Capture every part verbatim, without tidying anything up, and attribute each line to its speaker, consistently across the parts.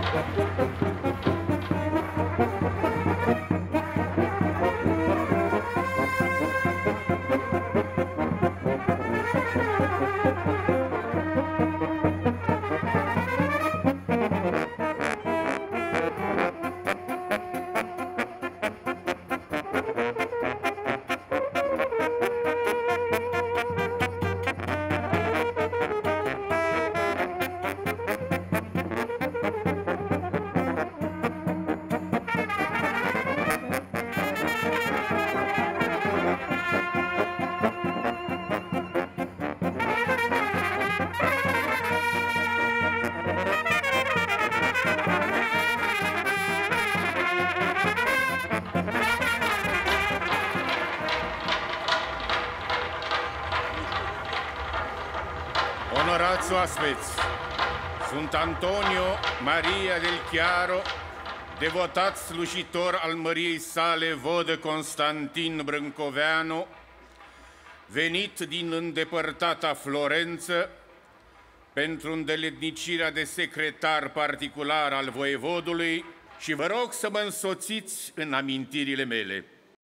Speaker 1: Onorați oaspeți, sunt Antonio Maria del Chiaro, devotat slujitor al măriei sale vodă Constantin Brâncoveanu, venit din îndepărtata Florență pentru îndeletnicirea de secretar particular al voievodului și vă rog să mă însoțiți în amintirile mele.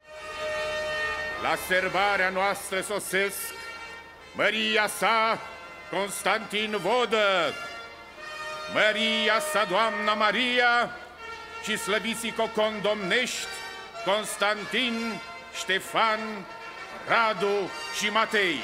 Speaker 1: La serbarea noastră sosesc măria sa Constantin Vodă, măria sa Doamna Maria și slăviții cocondomnești Constantin, Ștefan, Radu și Matei.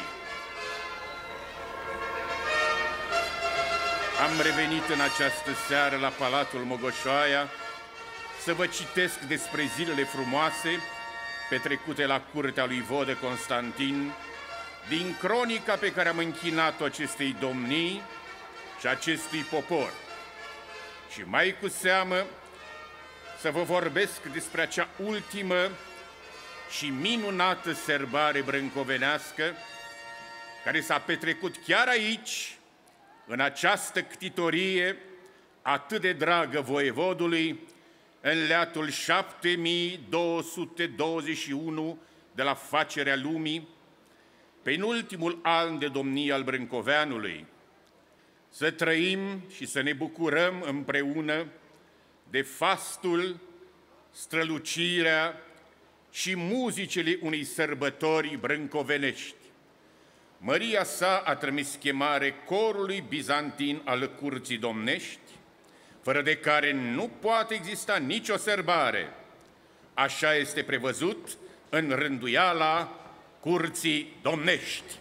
Speaker 1: Am revenit în această seară la Palatul Mogoșoaia să vă citesc despre zilele frumoase petrecute la curtea lui Vodă Constantin, din cronica pe care am închinat-o acestei domnii și acestui popor. Și mai cu seamă să vă vorbesc despre acea ultimă și minunată serbare brâncovenească care s-a petrecut chiar aici, în această ctitorie atât de dragă voievodului, în leatul șapte mii două sute douăzeci și unu de la facerea lumii, penultimul an de domnie al Brâncoveanului, să trăim și să ne bucurăm împreună de fastul, strălucirea și muzicile unei sărbători brâncovenești. Măria sa a trimis chemare corului bizantin al curții domnești, fără de care nu poate exista nicio sărbare. Așa este prevăzut în rânduiala curții domnești.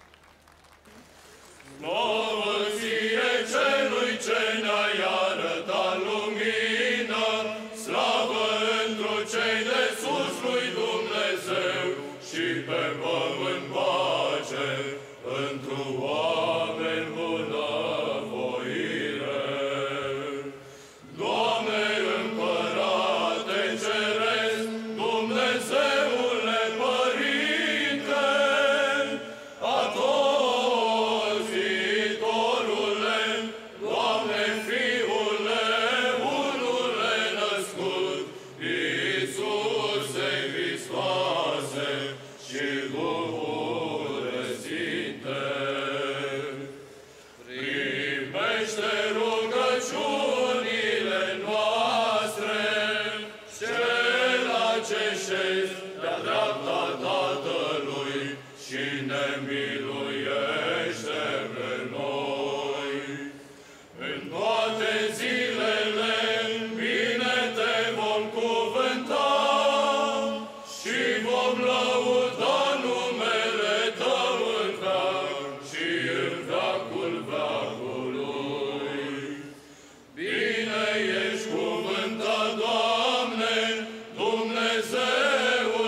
Speaker 2: Slavă ție celui ce ne-ai arătat lumină, slavă întru cei de sus lui Dumnezeu și pe pământ pace, întru oameni bunăvoire. Doamne Împărate Ceresc, Dumnezeule Părinte, Atotviitorule, Doamne Fiule, unule născut, Iisuse Hristoase și Duhul Sfinte. Primește rugăciunile noastre, cela ce șezi de-a dreapta Tatălui și ne miluiește pe noi. În toate zilele bine te vom cuvânta și vom lăuda numele Tău în veac și în veacul veacului. Bine ești cuvântat, Doamne, Dumnezeul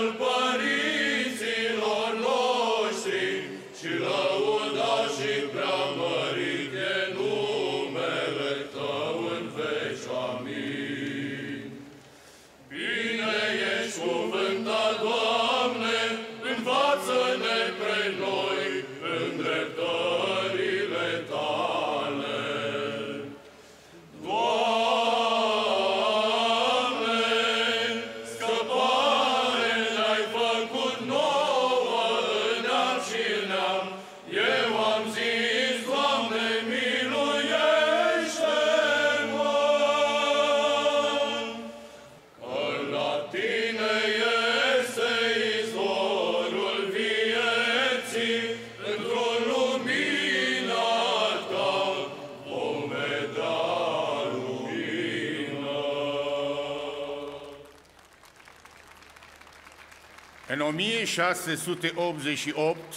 Speaker 1: În o mie șase sute optzeci și opt,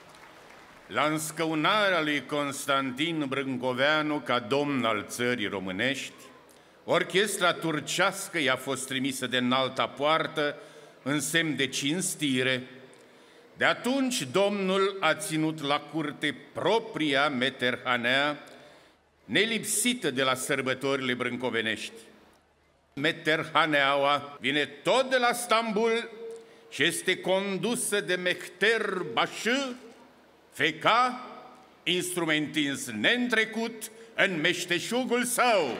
Speaker 1: la înscăunarea lui Constantin Brâncoveanu ca domn al țării românești, orchestra turcească i-a fost trimisă de înalta poartă în semn de cinstire. De atunci domnul a ținut la curte propria Meterhanea, nelipsită de la sărbătorile brâncovenești. Meterhaneaua vine tot de la Stambul și este condusă de Mehter Başı, feca, instrumentins neîntrecut în meșteșugul său.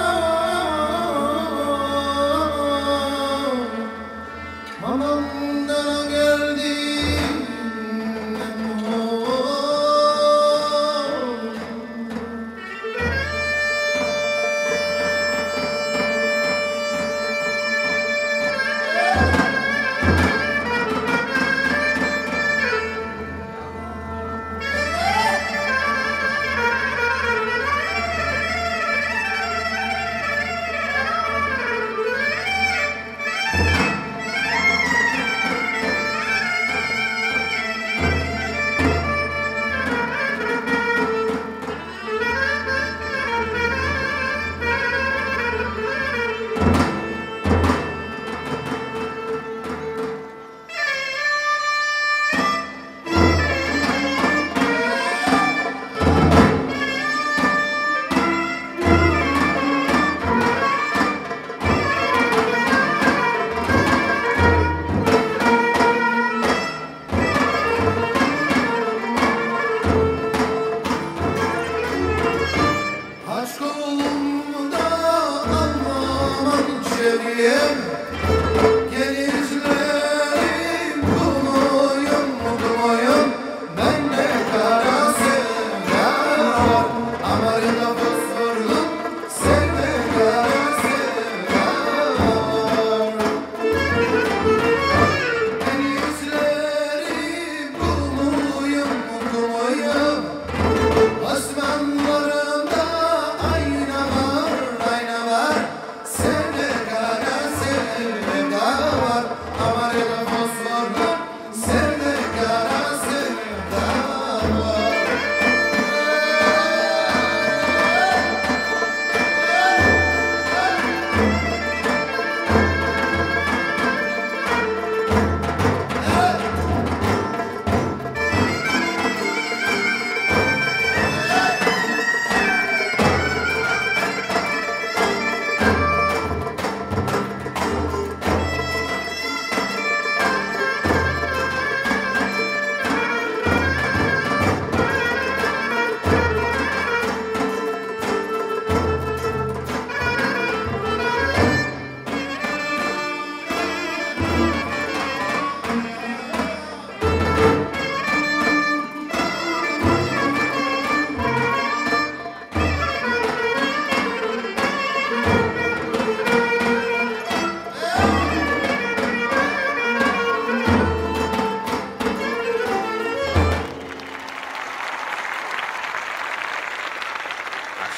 Speaker 3: Aman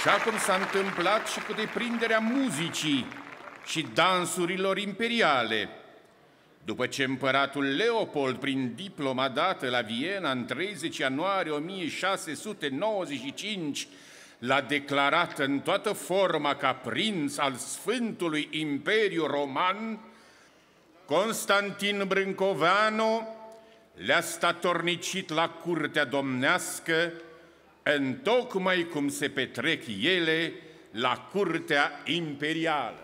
Speaker 1: așa cum s-a întâmplat și cu deprinderea muzicii și dansurilor imperiale. După ce împăratul Leopold, prin diploma dată la Viena în treizeci ianuarie o mie șase sute nouăzeci și cinci, l-a declarat în toată forma ca prinț al Sfântului Imperiu Roman, Constantin Brâncoveanu le-a statornicit la curtea domnească, întocmai cum se petrec ele la curtea imperială.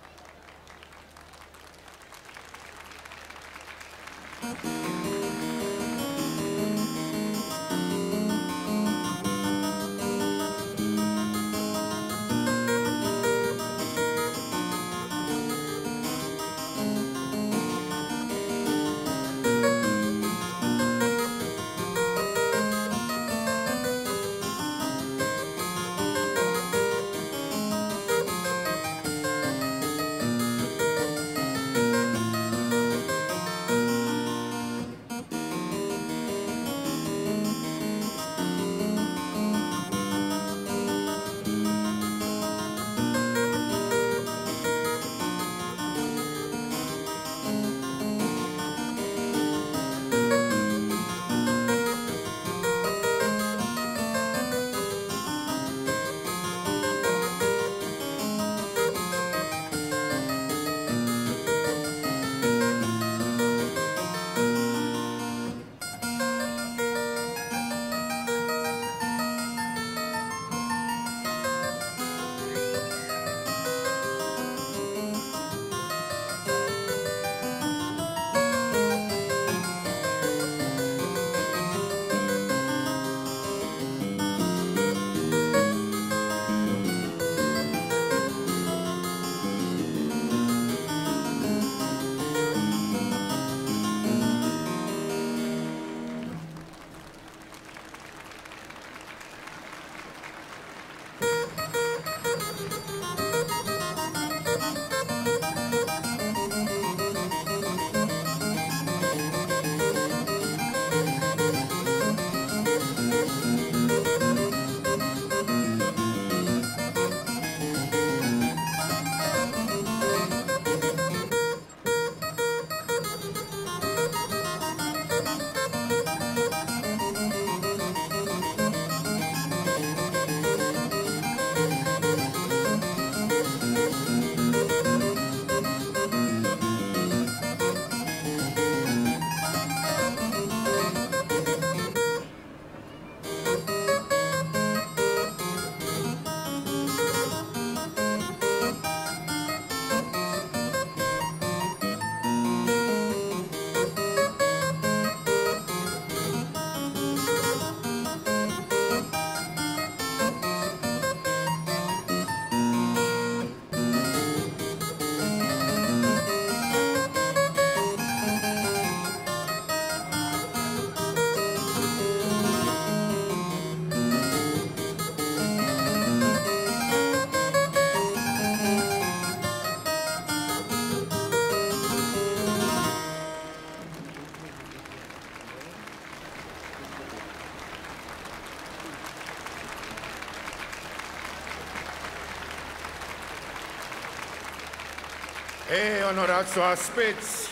Speaker 1: Ei, onorați oaspeți,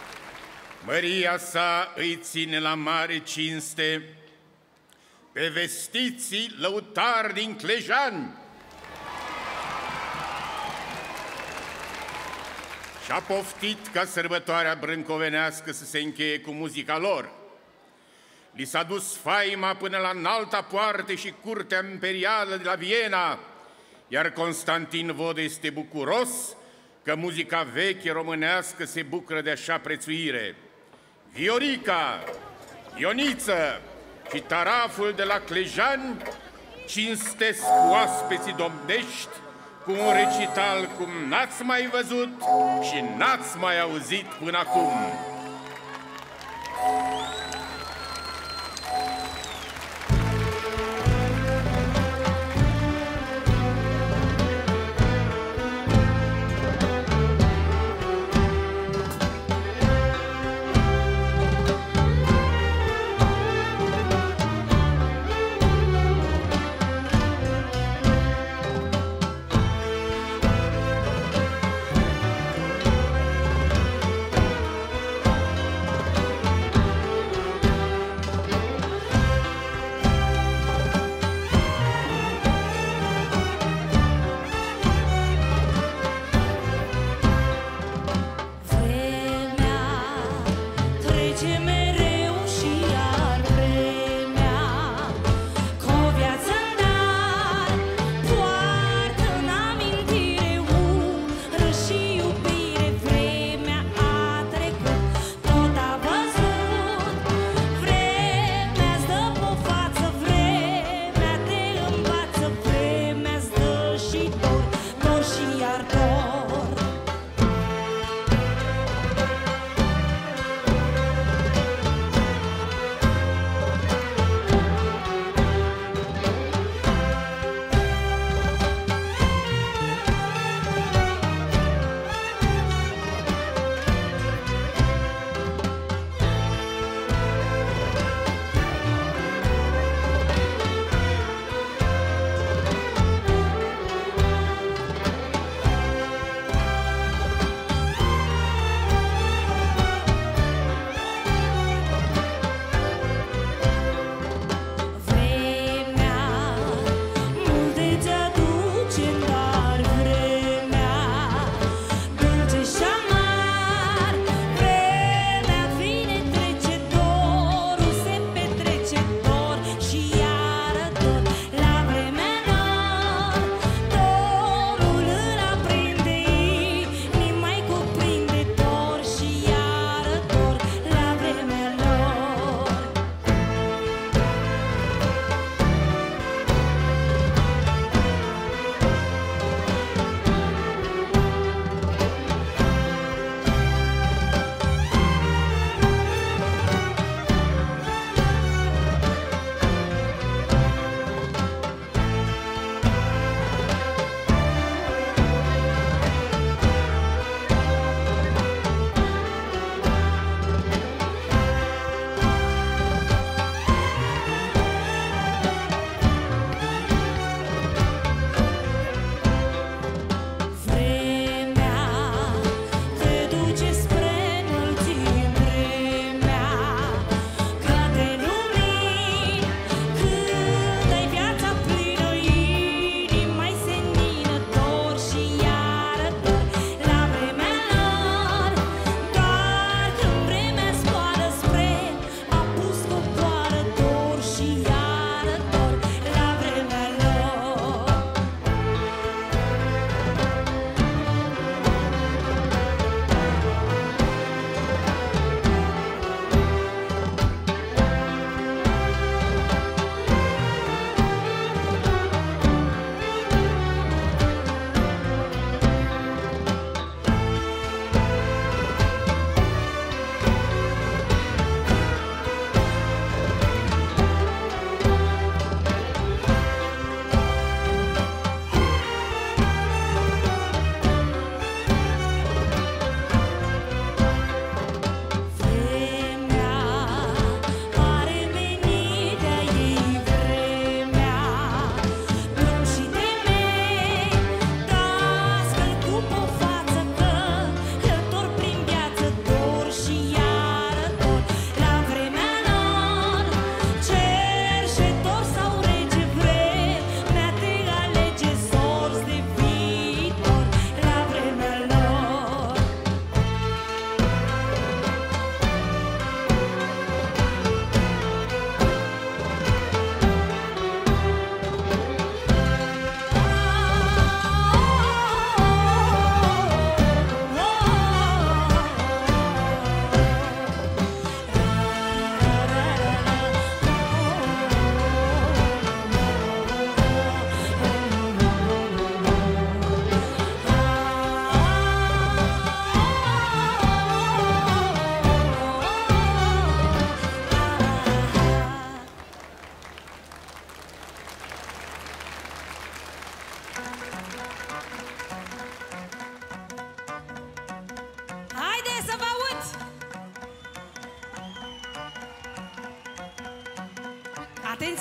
Speaker 1: măria sa îi ține la mare cinste pe vestiții lăutari din Clejani și-a poftit ca sărbătoarea brâncovenească să se încheie cu muzica lor. Li s-a dus faima până la înalta poartă și curtea imperială de la Viena, iar Constantin Vodă este bucuros că muzica veche românească se bucură de așa prețuire. Viorica, Ioniță și taraful de la Clejani cinstesc oaspeții domnești cu un recital cum n-ați mai văzut și n-ați mai auzit până acum.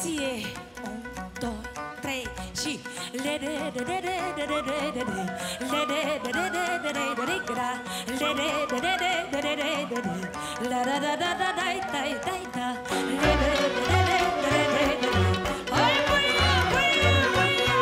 Speaker 3: Atenție! Un, doi, trei și le de de de de de de de de de le de de de de de de de de gra le de de de de de de de de de la da da da da dai dai dai da le de de de de de de de de hai băia băia băia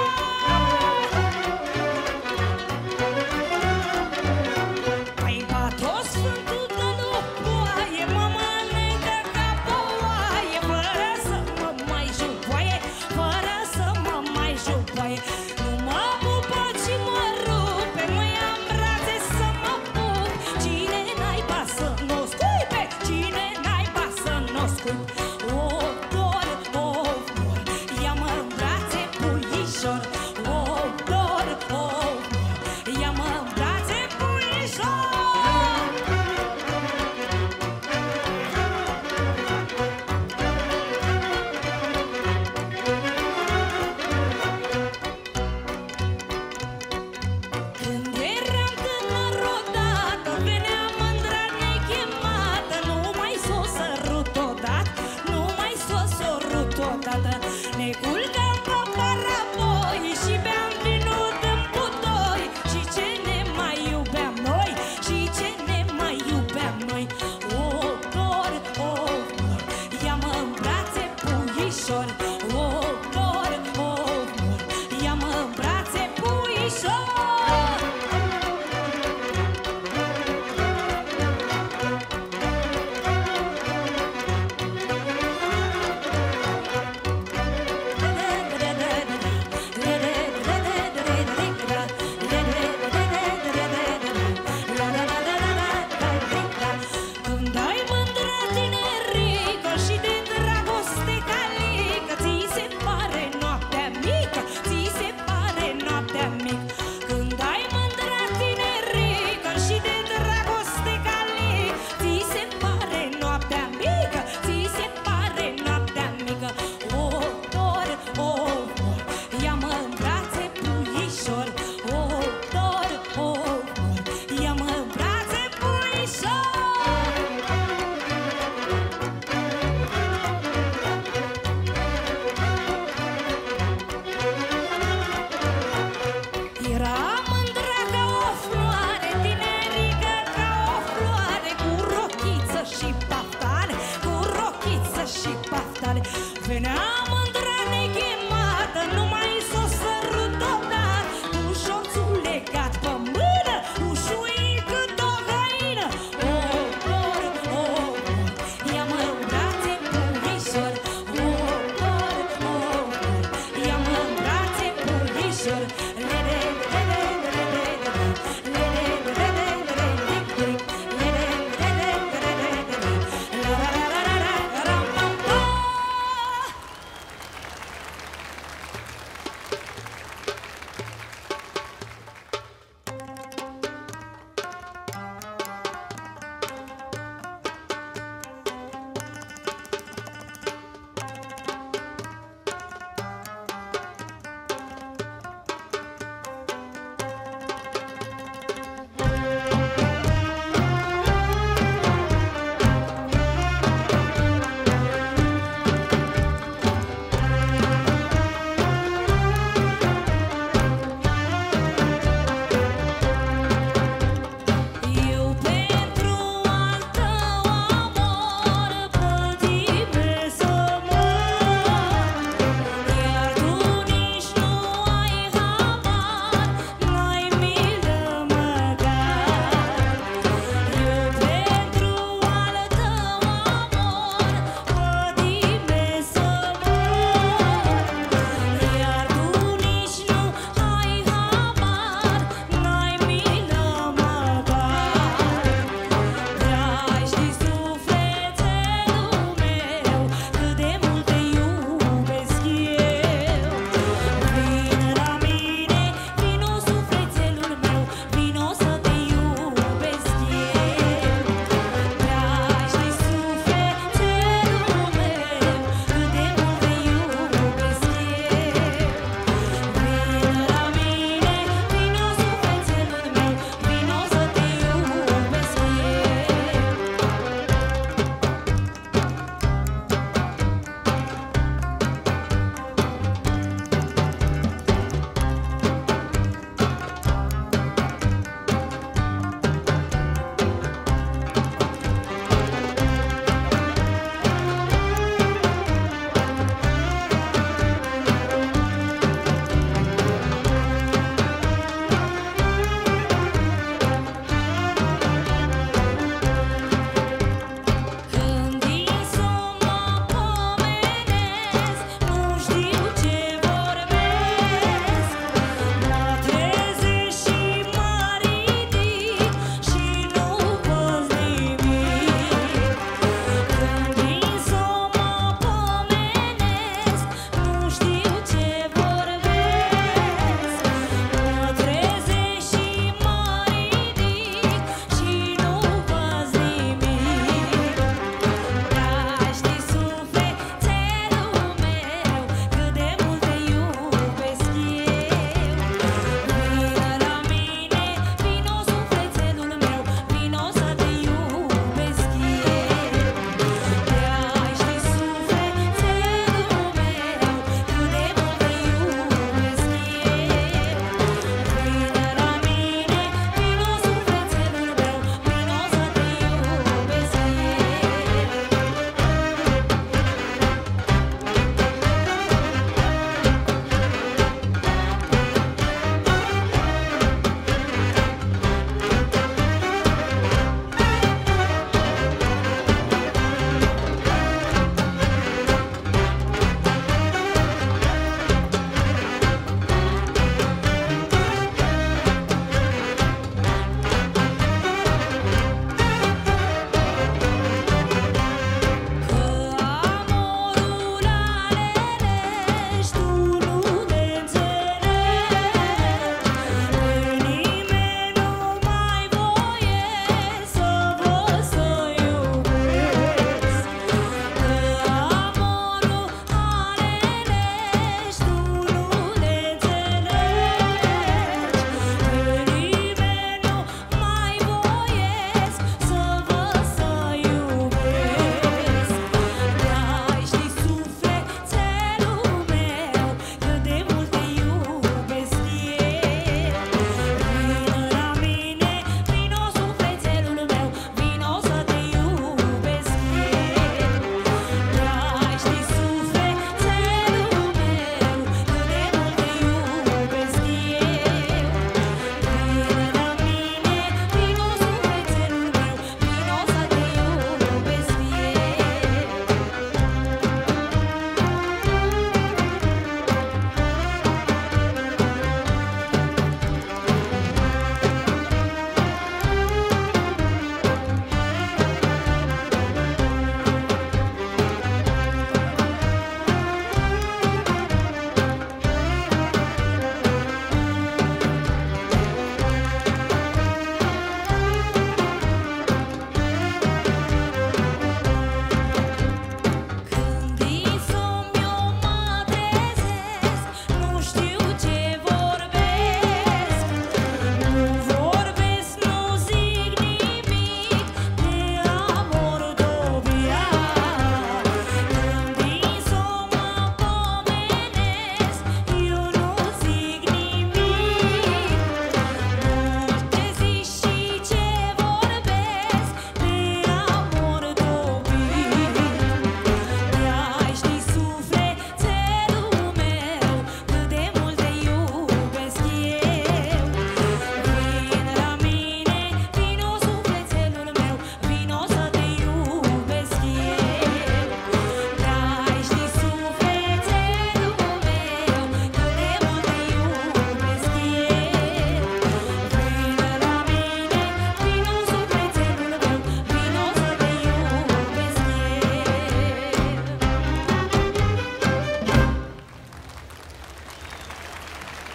Speaker 3: păi ba tot sfântul de lupoaie mă mănâncă ca poaie fără să mă mai jupoaie fără să mă mai jupoaie nu mă pupă ci mă rupe mă ia în brațe să mă pup cine naiba să n-o scuipe cine naiba să n-o scuip o dor, o dor ia-mă în brațe puișor o dor, o dor ia-mă în brațe puișor Când eram tânăr odată, venea mândra nechemată, nu mai s-o sărut odată, nu mai s-o sărut odată. Ne culcam pe parapoi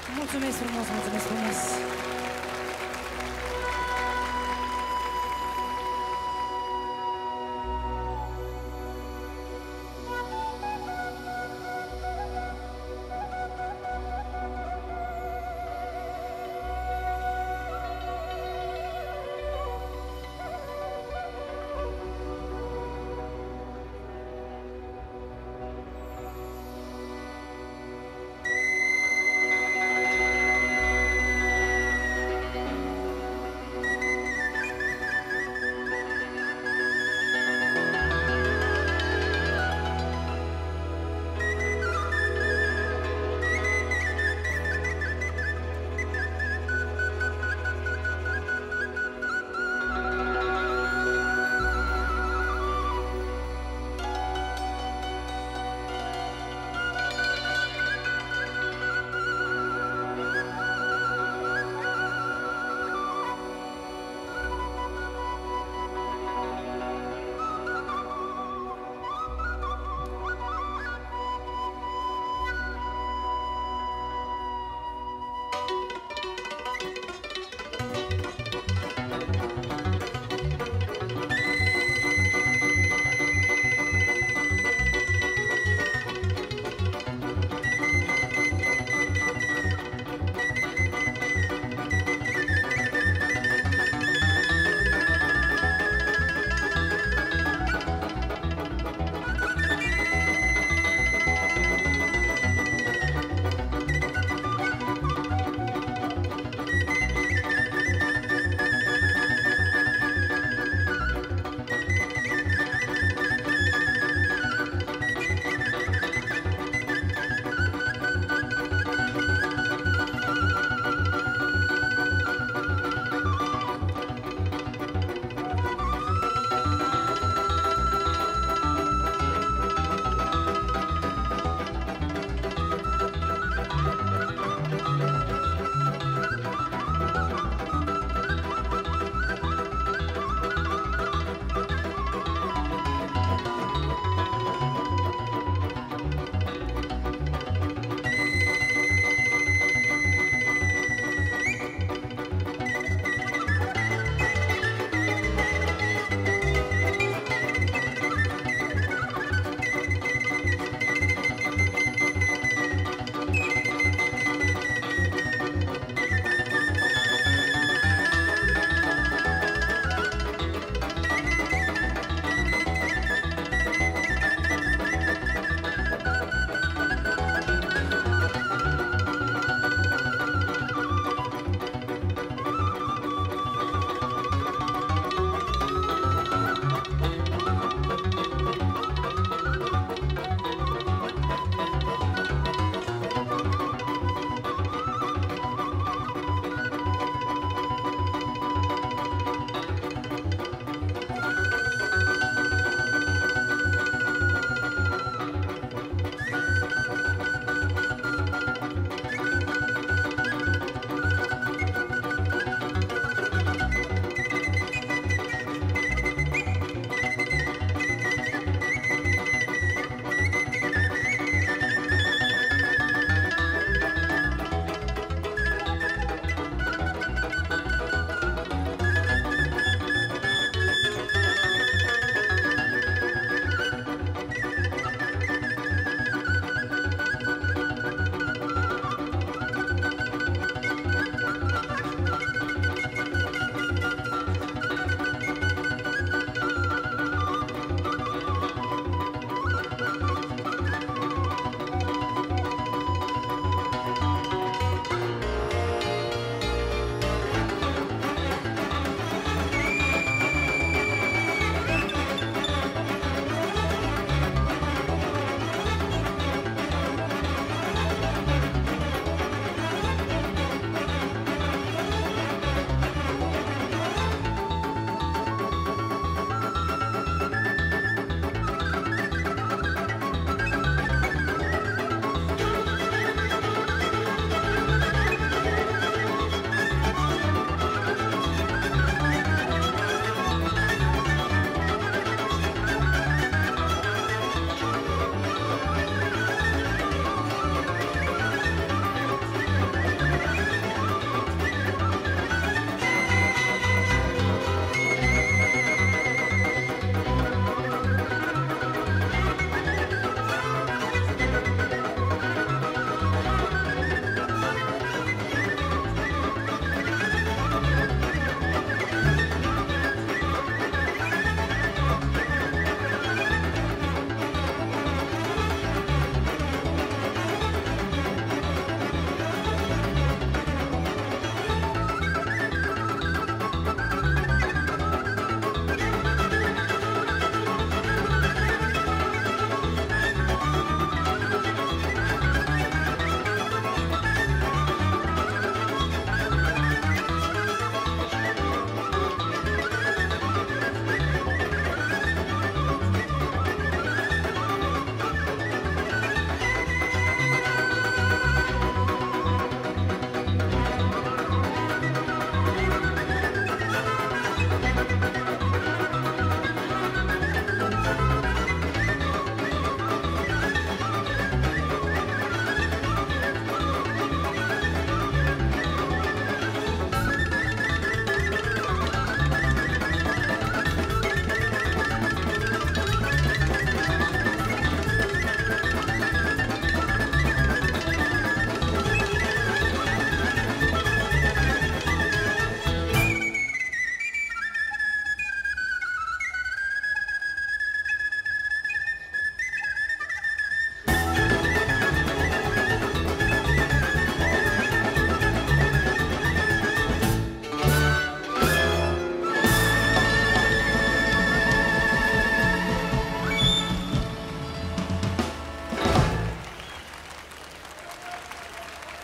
Speaker 3: Mulțumesc frumos, mulțumesc frumos!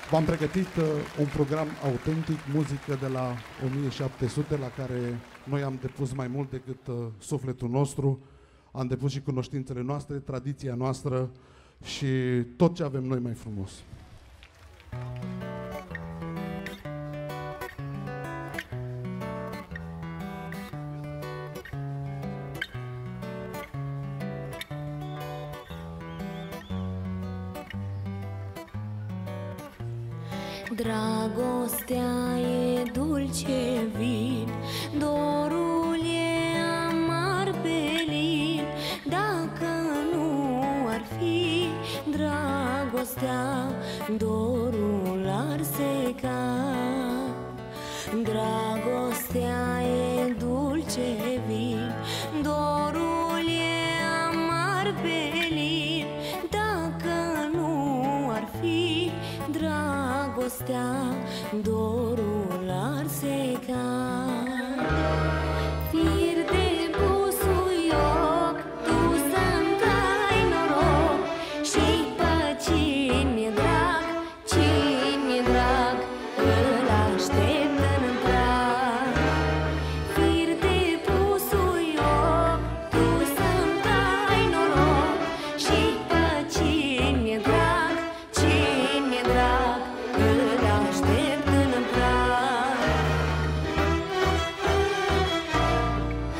Speaker 4: V-am pregătit uh, un program autentic, muzică de la o mie șapte sute, la care noi am depus mai mult decât uh, sufletul nostru, am depus și cunoștințele noastre, tradiția noastră și tot ce avem noi mai frumos.
Speaker 5: Dragostea e dulce vin, dorul e amar belin. Dacă nu ar fi dragostea, dorul ar seca. Dragostea e dulce vin, dorul e amar belin. Dacă nu ar fi dragostea, dorul ar seca. Fir de busuioc, tu să-mi dai noroc, și pe cine-e drag, cine-e drag, îl aștept în prag. Fir de busuioc, tu să-mi dai noroc, și pe cine-e drag, cine-e drag, îl aștept în prag.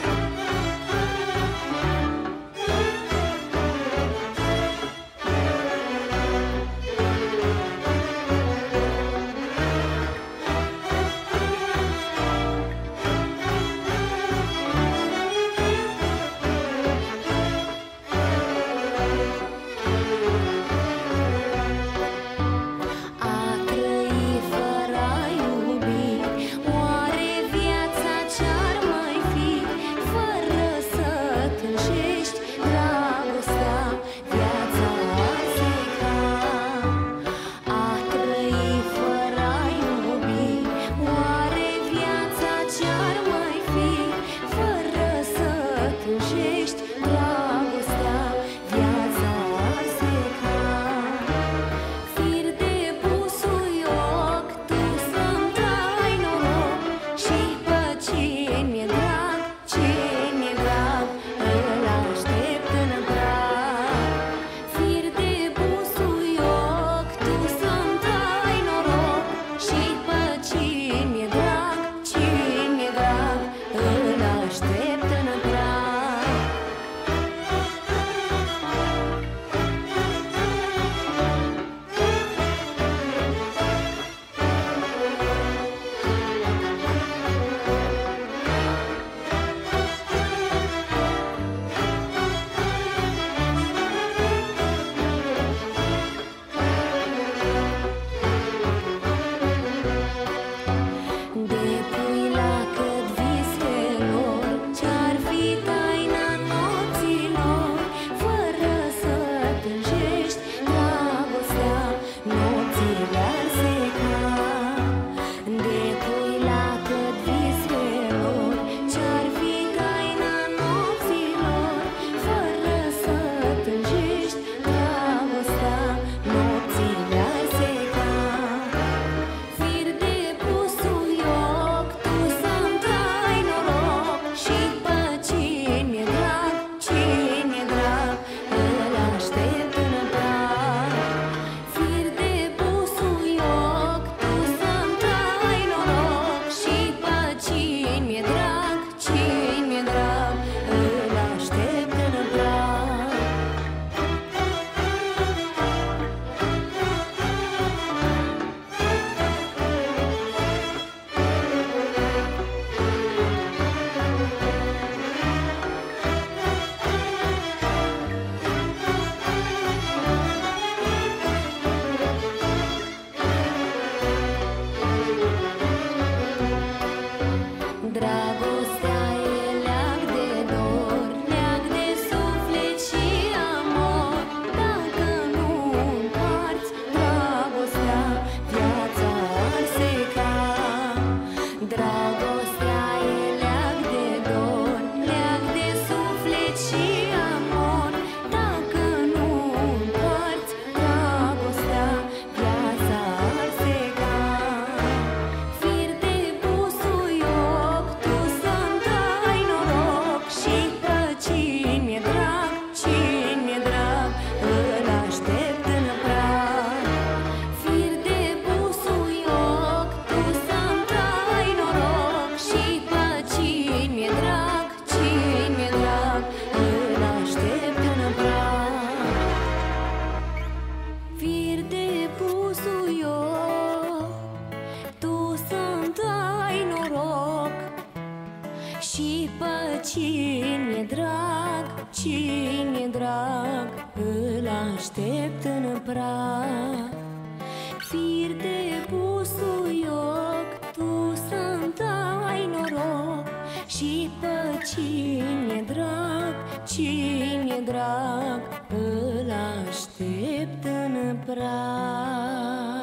Speaker 5: fir de busuioc, tu să-mi dai noroc. Și pe cine drag, cine drag, îl aștept în prag.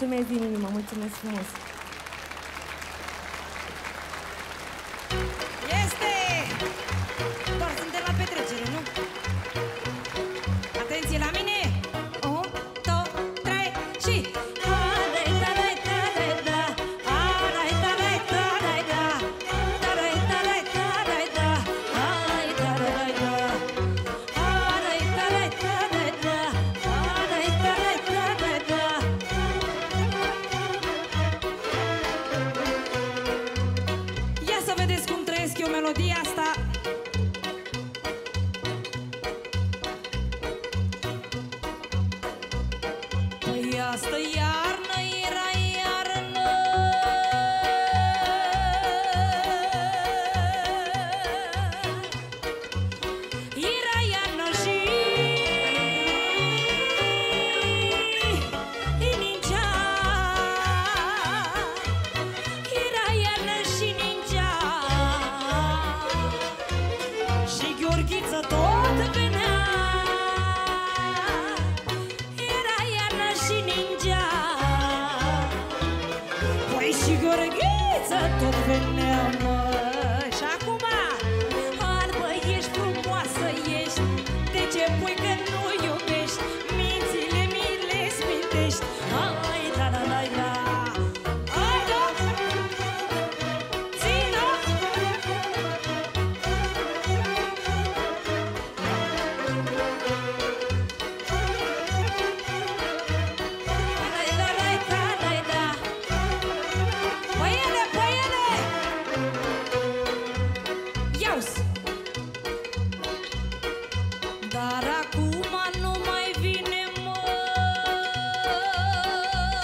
Speaker 5: mulțumesc din inimă, mulțumesc frumos.
Speaker 3: Este! Doar suntem la petrecere, nu? Atenție la mine! unu, doi, trei și... Ia să vedeți cum trăiesc eu melodia asta. Păi asta iarnă era iarnă. Era iarnă și ningea. Era iarnă și ningea. Și Gheorghiță tot venea. Era iarnă și ningea. Păi și Gheorghiță tot venea, mă. Și acum, albă ești, frumoasă ești. De ce pui că nu iubești? Mințile mi le smintești. Hai, da, da, da, da. Hai, da. Țină. Păiene, păiene! Ia-uzi! Dar acum nu mai vine, mă.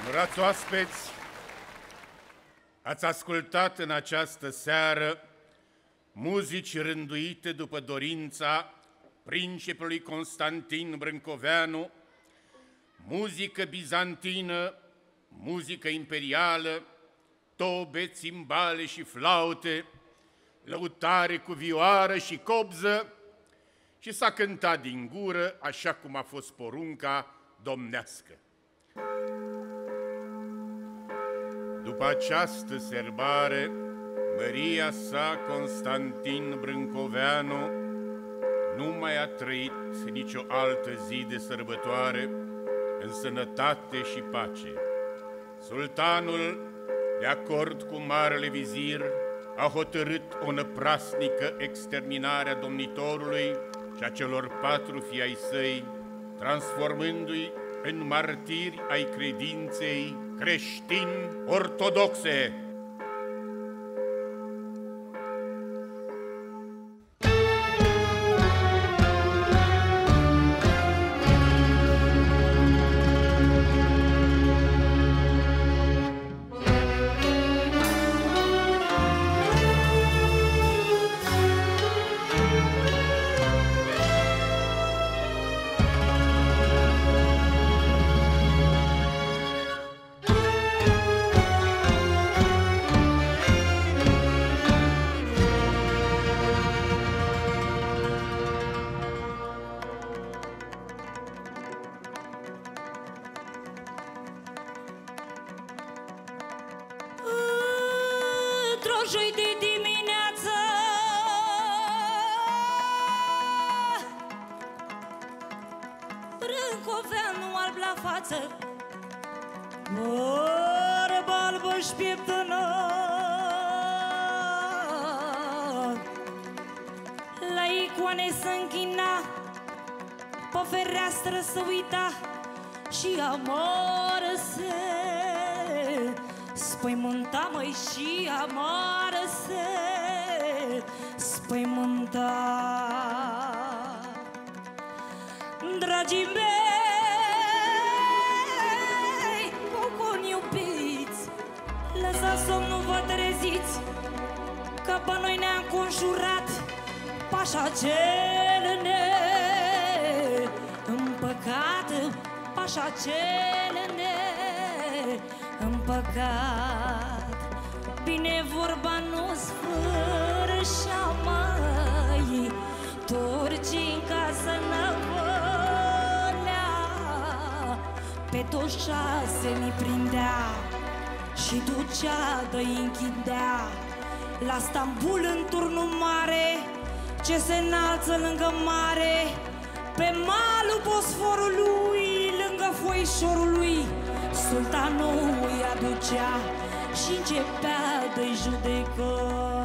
Speaker 1: Onorați oaspeți, ați ascultat în această seară muzici rânduite după dorința principelui Constantin Brâncoveanu, muzică bizantină, muzică imperială, tobe, țimbale și flaute, lăutare cu vioară și cobză, și s-a cântat din gură așa cum a fost porunca domnească. După această serbare, măria sa Constantin Brâncoveanu nu mai a trăit nicio altă zi de sărbătoare în sănătate și pace. Sultanul, de acord cu marele vizir, a hotărât o năprasnică exterminare a domnitorului și a celor patru fii ai săi, transformându-i în martiri ai credinței creștin-ortodoxe.
Speaker 3: Joi de dimineață Brâncoveanu alb la față, barbă albă-și pieptănă, la icoane s-închina, pe fereastră să uita și amară se spăimânta, măi, și amară se spăimânta. Dragii mei, poconi iubiți, lăsați somnul, vă treziți, că pe noi ne-a înconjurat pașa cel neîmpăcat, pașa cel neîmpăcat. Bine vorba nu sfârșea mai, turcii în casă năvălea, pe toți șase mi prindea și ducea de-i închidea la Stambul în turnul mare, ce se înalță lângă mare, pe malul Bosforului, lângă foișorul lui. Sultanul îi aducea și începea de-i judecă.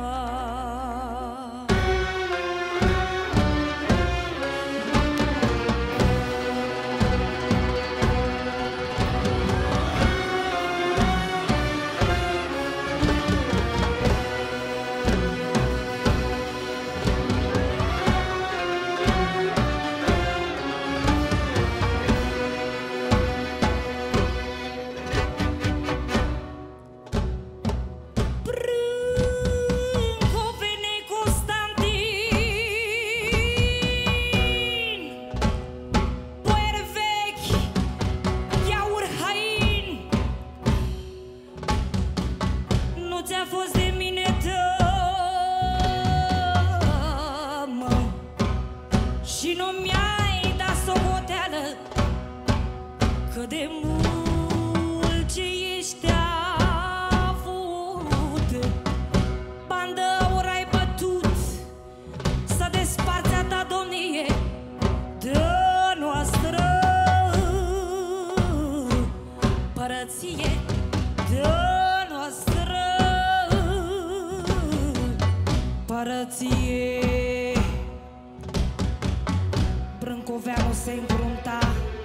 Speaker 3: Brâncoveanu se încrunta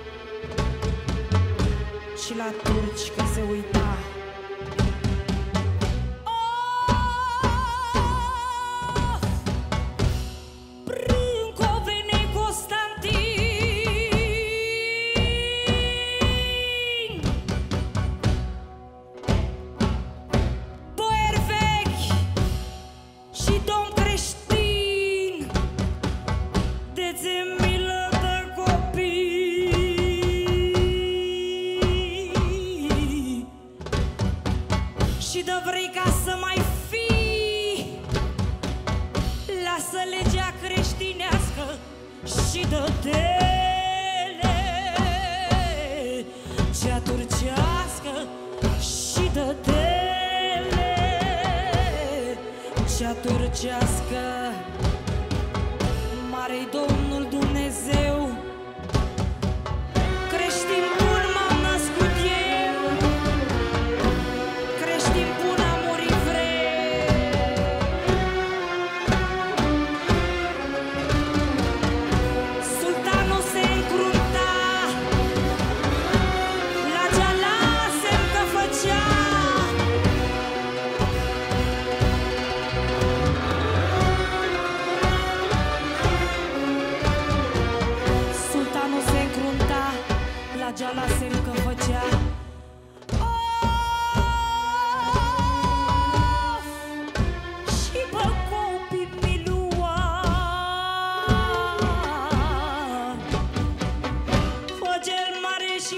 Speaker 3: și la turci că se uita. dă vrei ca să mai fii. Lasă legea creștinească și dă-te-le, cea turcească și dă-te-le, cea turcească. Mare-i Domnul Dumnezeu, creștin bun m-am născut eu, creștin bun am murit vreu. Sultanul se încrunta, la geala se-ncă făcea. Sultanul se încrunta, la geala se-ncă făcea. Of! Și pe copii mi lua, făgel mare și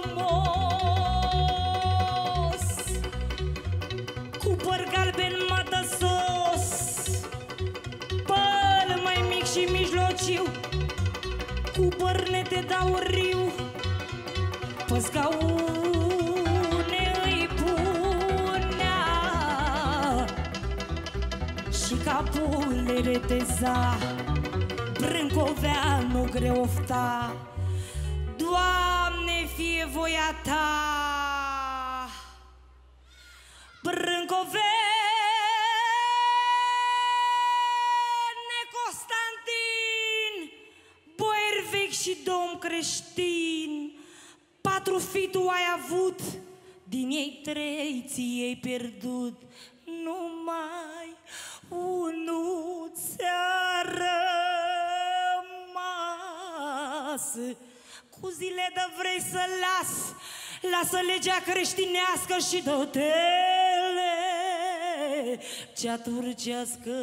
Speaker 3: frumos, cu păr galben mătăsos, păl mai mic și mijlociu, cu bărnete d'auriu, pe scaune îi punea și capul le reteza, Brâncoveanu greu ofta. Doamne, fie voia ta, Brâncoveanu Constantin, boier vechi și domn creștin. Patru fii tu ai avut, din ei trei ți-ai pierdut. Numai unul ți-a rămas. Cu zile de vrei să las, lasă legea creștinească și dă-te-le, cea turcească.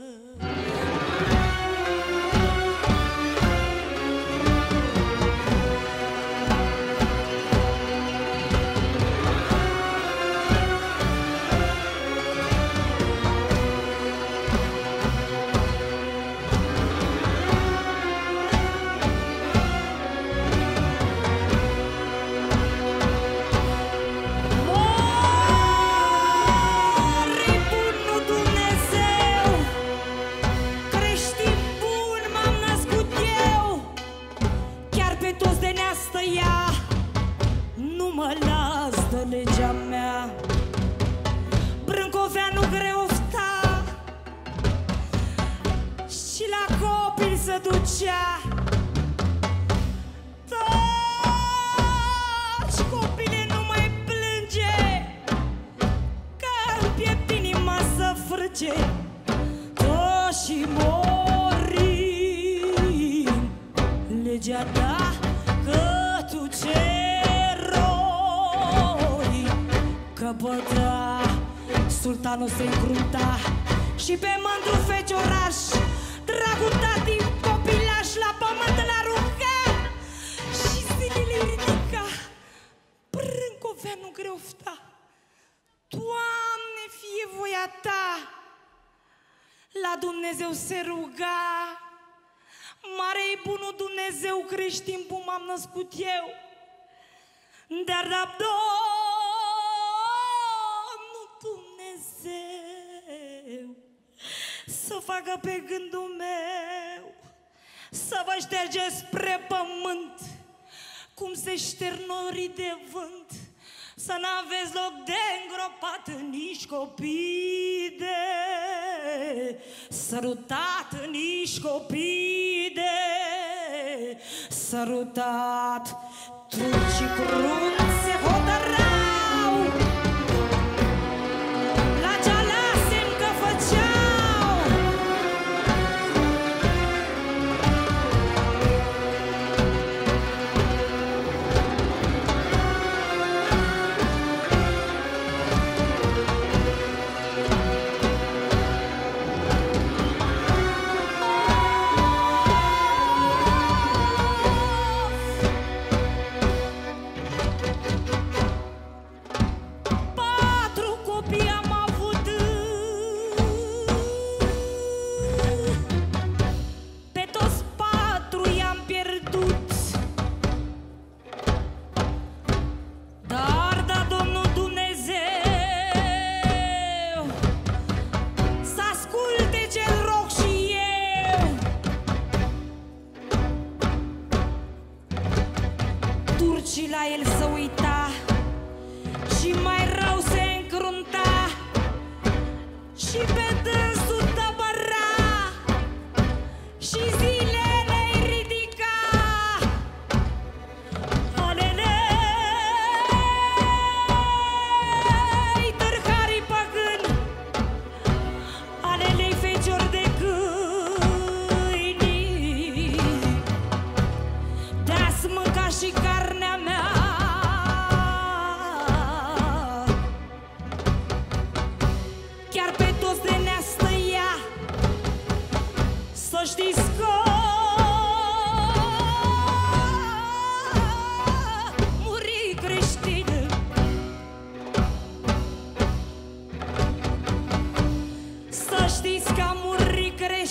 Speaker 3: Nu mă las de legea mea, Brâncoveanu greu ofta și la copil se ducea. Taci, copile, nu mai plânge, că-mi piept inima să frâge. Toți morim, legea ta, că tu ceroi căpăta. Sultanul se încrunta și pe mândru fecioraș, dragul tati copilaș, la pământ l-arunca și zilele ridica. Brâncoveanu greu ofta, Doamne, fie voia ta. La Dumnezeu se ruga, mare-i bunul Dumnezeu, creștin bun m-am născut eu. Dar Domnul Dumnezeu să facă pe gândul meu să vă șterge spre pământ, cum se șterg norii de vânt, să n-aveți loc de îngropat nici copii de sărutat, nici copii de sărutat. Turcii crunți se hotărau, la geala se-ncă făceau. el se uita și mai rău se încrunta și pe dânsul tăbăra și zilele-i ridica. Alelei, târharii păgâni, alelei feciori de câini, de-ați mânca și carnea mea. Chiar pe toți de neastă ea, să știți că muri creștin. Să știți că muri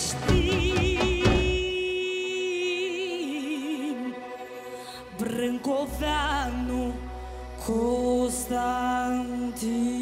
Speaker 3: creștin. Brâncoveanu Constantin.